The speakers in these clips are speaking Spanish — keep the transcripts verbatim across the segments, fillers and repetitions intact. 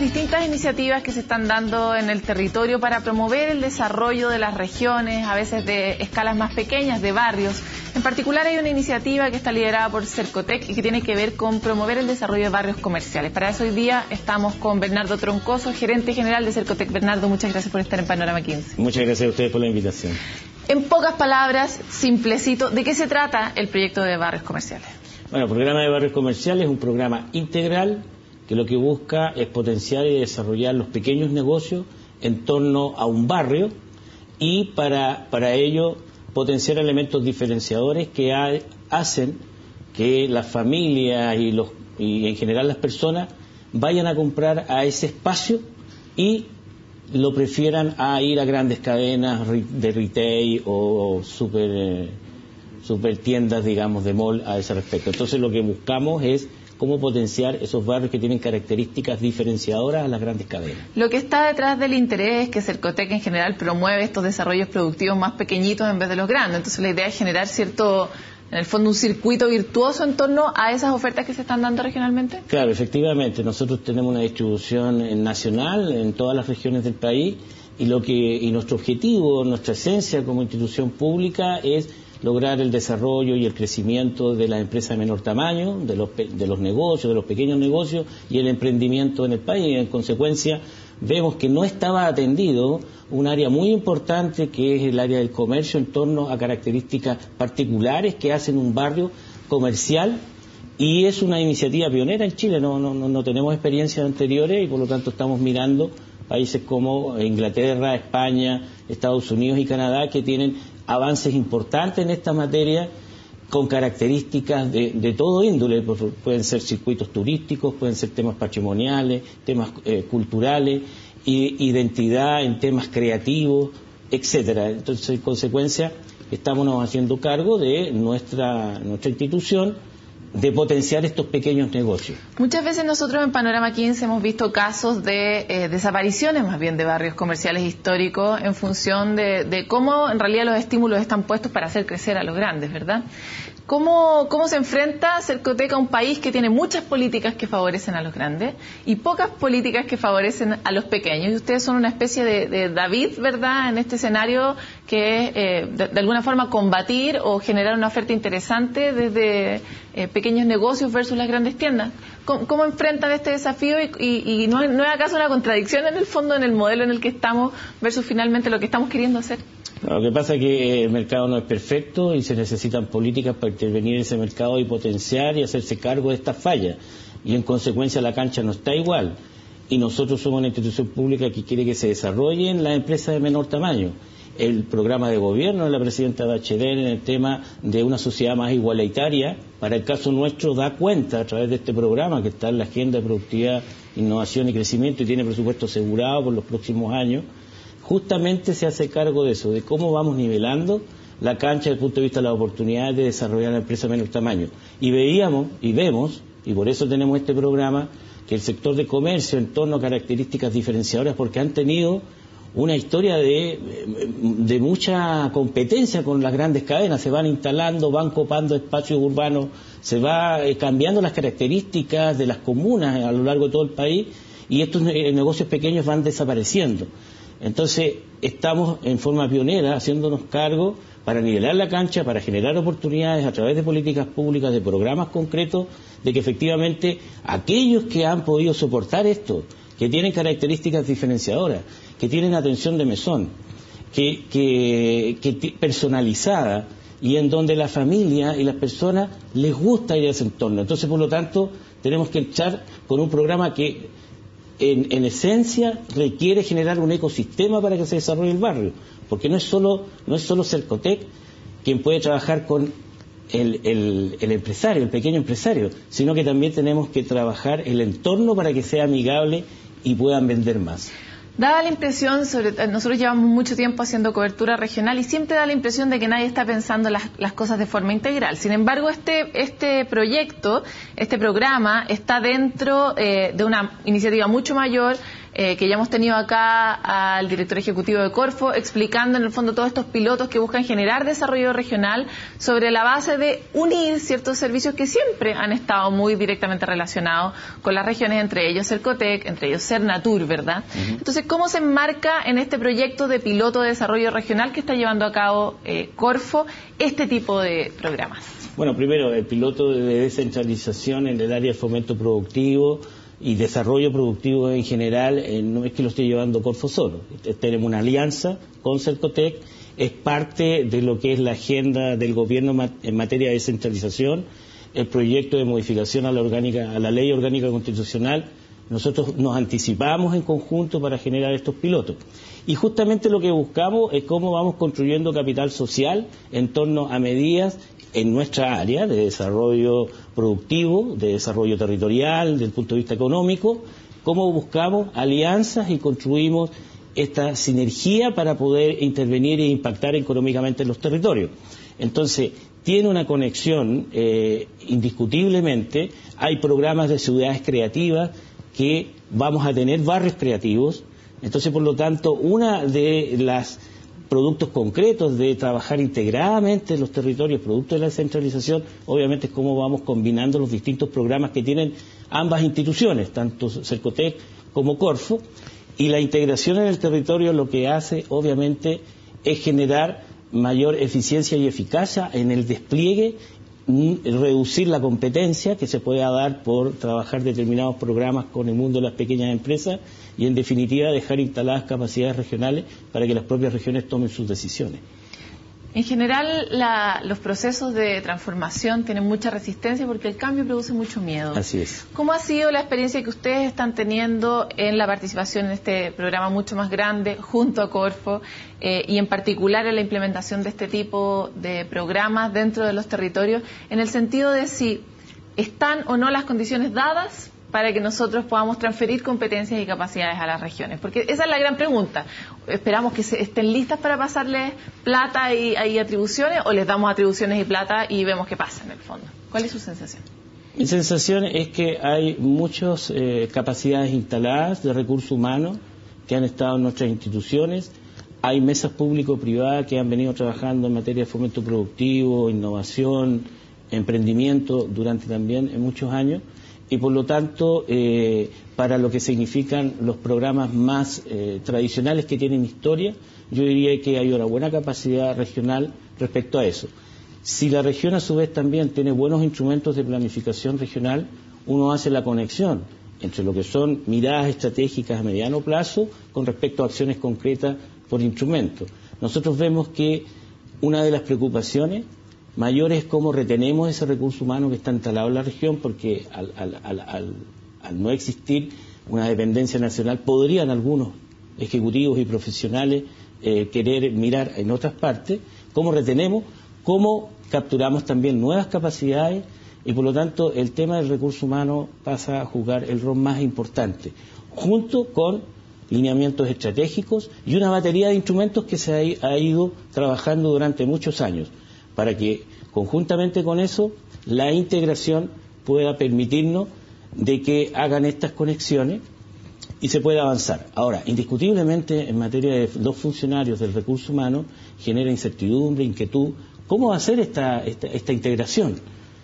distintas iniciativas que se están dando en el territorio para promover el desarrollo de las regiones, a veces de escalas más pequeñas, de barrios. En particular hay una iniciativa que está liderada por Cercotec y que tiene que ver con promover el desarrollo de barrios comerciales. Para eso hoy día estamos con Bernardo Troncoso, gerente general de Cercotec. Bernardo, muchas gracias por estar en Panorama quince. Muchas gracias a ustedes por la invitación. En pocas palabras, simplecito, ¿de qué se trata el proyecto de barrios comerciales? Bueno, el programa de barrios comerciales es un programa integral que lo que busca es potenciar y desarrollar los pequeños negocios en torno a un barrio y para, para ello potenciar elementos diferenciadores que ha, hacen que las familias y, los, y en general las personas vayan a comprar a ese espacio y lo prefieran a ir a grandes cadenas de retail o super, eh, super tiendas, digamos, de mall a ese respecto. Entonces lo que buscamos es cómo potenciar esos barrios que tienen características diferenciadoras a las grandes cadenas. Lo que está detrás del interés es que Cercotec en general promueve estos desarrollos productivos más pequeñitos en vez de los grandes. Entonces la idea es generar cierto, en el fondo, un circuito virtuoso en torno a esas ofertas que se están dando regionalmente. Claro, efectivamente. Nosotros tenemos una distribución nacional en todas las regiones del país y, lo que, y nuestro objetivo, nuestra esencia como institución pública es lograr el desarrollo y el crecimiento de las empresas de menor tamaño, de los, de los negocios, de los pequeños negocios y el emprendimiento en el país. En consecuencia, vemos que no estaba atendido un área muy importante que es el área del comercio en torno a características particulares que hacen un barrio comercial y es una iniciativa pionera en Chile. No, no, no tenemos experiencias anteriores y por lo tanto estamos mirando países como Inglaterra, España, Estados Unidos y Canadá que tienen avances importantes en esta materia con características de, de todo índole. Pueden ser circuitos turísticos, pueden ser temas patrimoniales, temas eh, culturales, y, identidad en temas creativos, etcétera. Entonces, en consecuencia, estamos haciendo cargo de nuestra, nuestra institución de potenciar estos pequeños negocios. Muchas veces nosotros en Panorama quince hemos visto casos de eh, desapariciones más bien de barrios comerciales históricos en función de, de cómo en realidad los estímulos están puestos para hacer crecer a los grandes, ¿verdad? ¿Cómo, cómo se enfrenta Cercotec a un país que tiene muchas políticas que favorecen a los grandes y pocas políticas que favorecen a los pequeños? Y ustedes son una especie de, de David, ¿verdad?, en este escenario que es eh, de, de alguna forma combatir o generar una oferta interesante desde eh, pequeños negocios versus las grandes tiendas. ¿Cómo, cómo enfrentan este desafío y, y, y no, no es acaso una contradicción en el fondo en el modelo en el que estamos versus finalmente lo que estamos queriendo hacer? Lo que pasa es que el mercado no es perfecto y se necesitan políticas para intervenir en ese mercado y potenciar y hacerse cargo de estas fallas. Y en consecuencia la cancha no está igual. Y nosotros somos una institución pública que quiere que se desarrollen las empresas de menor tamaño. El programa de gobierno de la presidenta Bachelet en el tema de una sociedad más igualitaria, para el caso nuestro, da cuenta a través de este programa que está en la Agenda de Productividad, Innovación y Crecimiento y tiene presupuesto asegurado por los próximos años. Justamente se hace cargo de eso, de cómo vamos nivelando la cancha desde el punto de vista de las oportunidades de desarrollar la empresa de menor tamaño. Y veíamos, y vemos, y por eso tenemos este programa, que el sector de comercio en torno a características diferenciadoras, porque han tenido una historia de, de mucha competencia con las grandes cadenas, se van instalando, van copando espacios urbanos, se va cambiando las características de las comunas a lo largo de todo el país, y estos negocios pequeños van desapareciendo. Entonces, estamos en forma pionera haciéndonos cargo para nivelar la cancha, para generar oportunidades a través de políticas públicas, de programas concretos, de que efectivamente aquellos que han podido soportar esto, que tienen características diferenciadoras, que tienen atención de mesón, que, que, que personalizada y en donde la familia y las personas les gusta ir a ese entorno. Entonces, por lo tanto, tenemos que echar con un programa que En, en esencia requiere generar un ecosistema para que se desarrolle el barrio, porque no es solo, no es solo Cercotec quien puede trabajar con el, el, el empresario, el pequeño empresario, sino que también tenemos que trabajar el entorno para que sea amigable y puedan vender más. Daba la impresión, sobre, nosotros llevamos mucho tiempo haciendo cobertura regional y siempre da la impresión de que nadie está pensando las, las cosas de forma integral. Sin embargo, este, este proyecto, este programa, está dentro eh, de una iniciativa mucho mayor eh, que ya hemos tenido acá al director ejecutivo de Corfo explicando en el fondo todos estos pilotos que buscan generar desarrollo regional sobre la base de unir ciertos servicios que siempre han estado muy directamente relacionados con las regiones, entre ellos Cercotec, entre ellos Cernatur, ¿verdad? Uh-huh. Entonces, ¿cómo se enmarca en este proyecto de piloto de desarrollo regional que está llevando a cabo eh, Corfo este tipo de programas? Bueno, primero, el piloto de descentralización en el área de fomento productivo y desarrollo productivo en general, eh, no es que lo esté llevando Corfo solo. Tenemos una alianza con Cercotec, es parte de lo que es la agenda del gobierno en materia de descentralización, el proyecto de modificación a la, orgánica, a la ley orgánica constitucional. Nosotros nos anticipamos en conjunto para generar estos pilotos. Y justamente lo que buscamos es cómo vamos construyendo capital social en torno a medidas en nuestra área de desarrollo productivo, de desarrollo territorial, desde el punto de vista económico, cómo buscamos alianzas y construimos esta sinergia para poder intervenir e impactar económicamente en los territorios. Entonces, tiene una conexión eh, indiscutiblemente. Hay programas de ciudades creativas que vamos a tener barrios creativos. Entonces, por lo tanto, una de las productos concretos de trabajar integradamente en los territorios, producto de la descentralización, obviamente es cómo vamos combinando los distintos programas que tienen ambas instituciones, tanto Cercotec como Corfo, y la integración en el territorio lo que hace, obviamente, es generar mayor eficiencia y eficacia en el despliegue, reducir la competencia que se pueda dar por trabajar determinados programas con el mundo de las pequeñas empresas y, en definitiva, dejar instaladas capacidades regionales para que las propias regiones tomen sus decisiones. En general, la, los procesos de transformación tienen mucha resistencia porque el cambio produce mucho miedo. Así es. ¿Cómo ha sido la experiencia que ustedes están teniendo en la participación en este programa mucho más grande junto a Corfo eh, y en particular en la implementación de este tipo de programas dentro de los territorios, en el sentido de si están o no las condiciones dadas para que nosotros podamos transferir competencias y capacidades a las regiones? Porque esa es la gran pregunta. ¿Esperamos que se estén listas para pasarles plata y, y atribuciones, o les damos atribuciones y plata y vemos qué pasa en el fondo? ¿Cuál es su sensación? Mi sensación es que hay muchas eh, capacidades instaladas de recursos humanos que han estado en nuestras instituciones. Hay mesas público-privadas que han venido trabajando en materia de fomento productivo, innovación, emprendimiento durante también en muchos años. Y por lo tanto, eh, para lo que significan los programas más eh, tradicionales que tienen historia, yo diría que hay una buena capacidad regional respecto a eso. Si la región a su vez también tiene buenos instrumentos de planificación regional, uno hace la conexión entre lo que son miradas estratégicas a mediano plazo con respecto a acciones concretas por instrumento. Nosotros vemos que una de las preocupaciones mayor es cómo retenemos ese recurso humano que está instalado en la región, porque al, al, al, al, al no existir una dependencia nacional, podrían algunos ejecutivos y profesionales eh, querer mirar en otras partes, cómo retenemos, cómo capturamos también nuevas capacidades, y por lo tanto el tema del recurso humano pasa a jugar el rol más importante, junto con lineamientos estratégicos y una batería de instrumentos que se ha, ha ido trabajando durante muchos años, para que conjuntamente con eso la integración pueda permitirnos de que hagan estas conexiones y se pueda avanzar. Ahora, indiscutiblemente en materia de los funcionarios del recurso humano genera incertidumbre, inquietud, ¿cómo va a ser esta, esta, esta integración?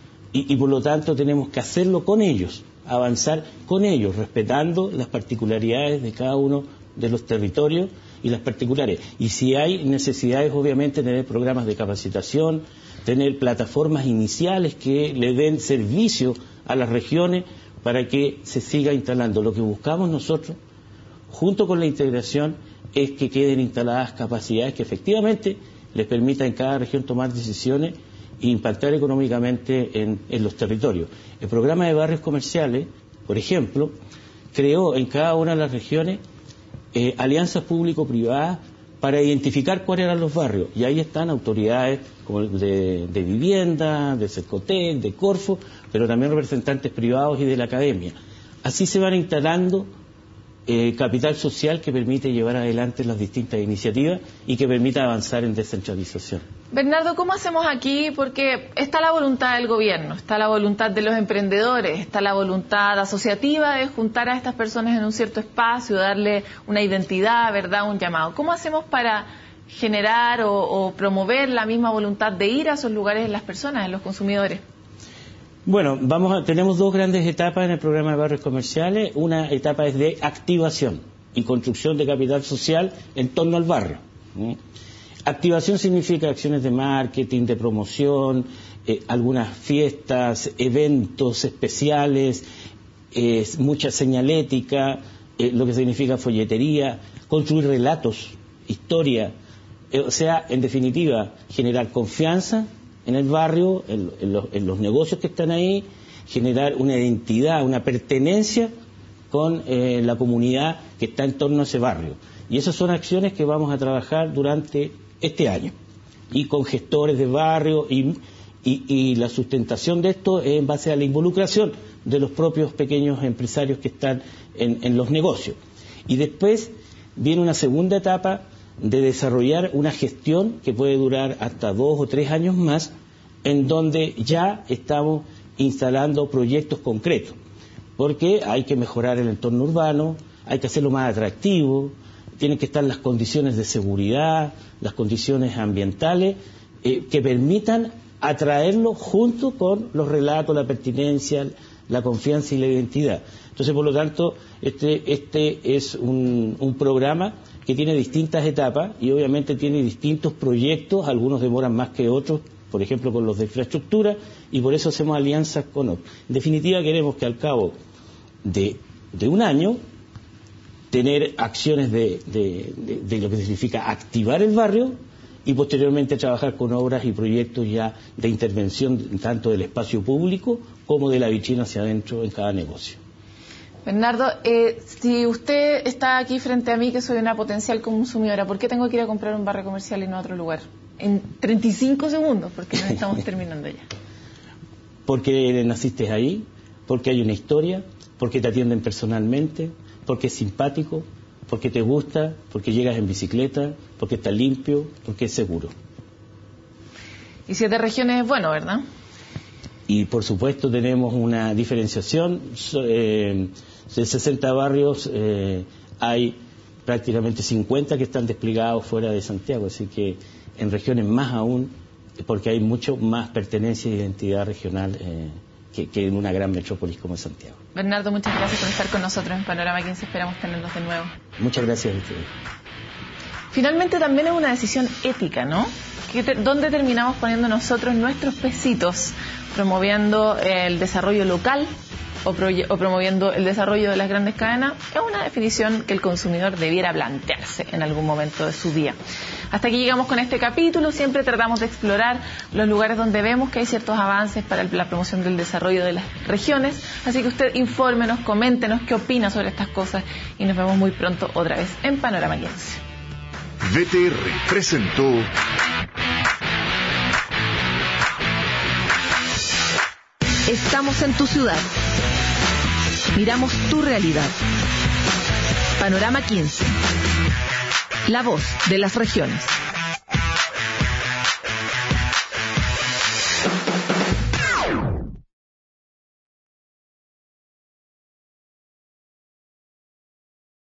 Y, y por lo tanto tenemos que hacerlo con ellos, avanzar con ellos, respetando las particularidades de cada uno de los territorios y las particulares. Y si hay necesidades, obviamente, tener programas de capacitación, tener plataformas iniciales que le den servicio a las regiones para que se siga instalando. Lo que buscamos nosotros, junto con la integración, es que queden instaladas capacidades que efectivamente les permitan en cada región tomar decisiones e impactar económicamente en, en los territorios. El programa de barrios comerciales, por ejemplo, creó en cada una de las regiones Eh, alianzas público-privadas para identificar cuáles eran los barrios, y ahí están autoridades como de, de vivienda, de Cercotec, de Corfo, pero también representantes privados y de la academia. Así se van instalando eh, capital social que permite llevar adelante las distintas iniciativas y que permita avanzar en descentralización. Bernardo, ¿cómo hacemos aquí? Porque está la voluntad del gobierno, está la voluntad de los emprendedores, está la voluntad asociativa de juntar a estas personas en un cierto espacio, darle una identidad, ¿verdad?, un llamado. ¿Cómo hacemos para generar o, o promover la misma voluntad de ir a esos lugares en las personas, en los consumidores? Bueno, vamos a, tenemos dos grandes etapas en el programa de barrios comerciales. Una etapa es de activación y construcción de capital social en torno al barrio. ¿sí? Activación significa acciones de marketing, de promoción, eh, algunas fiestas, eventos especiales, eh, mucha señalética, eh, lo que significa folletería, construir relatos, historia, eh, o sea, en definitiva, generar confianza en el barrio, en, en, los, en los negocios que están ahí, generar una identidad, una pertenencia con eh, la comunidad que está en torno a ese barrio. Y esas son acciones que vamos a trabajar durante este año. Y con gestores de barrio y, y, y la sustentación de esto es en base a la involucración de los propios pequeños empresarios que están en, en los negocios. Y después viene una segunda etapa de desarrollar una gestión que puede durar hasta dos o tres años más, en donde ya estamos instalando proyectos concretos, porque hay que mejorar el entorno urbano, hay que hacerlo más atractivo, tienen que estar las condiciones de seguridad, las condiciones ambientales, eh, que permitan atraerlo junto con los relatos, la pertinencia, la confianza y la identidad. Entonces, por lo tanto, este, este es un, un programa que tiene distintas etapas y obviamente tiene distintos proyectos, algunos demoran más que otros, por ejemplo con los de infraestructura, y por eso hacemos alianzas con otros. En definitiva, queremos que al cabo de, de un año tener acciones de, de, de, de lo que significa activar el barrio y posteriormente trabajar con obras y proyectos ya de intervención tanto del espacio público como de la vitrina hacia adentro en cada negocio. Bernardo, eh, si usted está aquí frente a mí, que soy una potencial consumidora, ¿por qué tengo que ir a comprar un barrio comercial y no a otro lugar? En treinta y cinco segundos, porque nos estamos terminando ya. Porque naciste ahí, porque hay una historia, porque te atienden personalmente, porque es simpático, porque te gusta, porque llegas en bicicleta, porque está limpio, porque es seguro. Y siete regiones es bueno, ¿verdad? Y por supuesto tenemos una diferenciación. Eh, de sesenta barrios eh, hay prácticamente cincuenta que están desplegados fuera de Santiago, así que en regiones más aún, porque hay mucho más pertenencia e identidad regional eh, que, que en una gran metrópolis como es Santiago. Bernardo, muchas gracias por estar con nosotros en Panorama quince, esperamos tenerlos de nuevo. Muchas gracias a ustedes. Finalmente también es una decisión ética, ¿no? Que te, ¿Dónde terminamos poniendo nosotros nuestros pesitos? Promoviendo el desarrollo local o, o promoviendo el desarrollo de las grandes cadenas, es una definición que el consumidor debiera plantearse en algún momento de su día. Hasta aquí llegamos con este capítulo. Siempre tratamos de explorar los lugares donde vemos que hay ciertos avances para la promoción del desarrollo de las regiones. Así que usted infórmenos, coméntenos qué opina sobre estas cosas y nos vemos muy pronto otra vez en Panorama quince. V T R presentó Estamos en tu ciudad. Miramos tu realidad. Panorama quince. La voz de las regiones.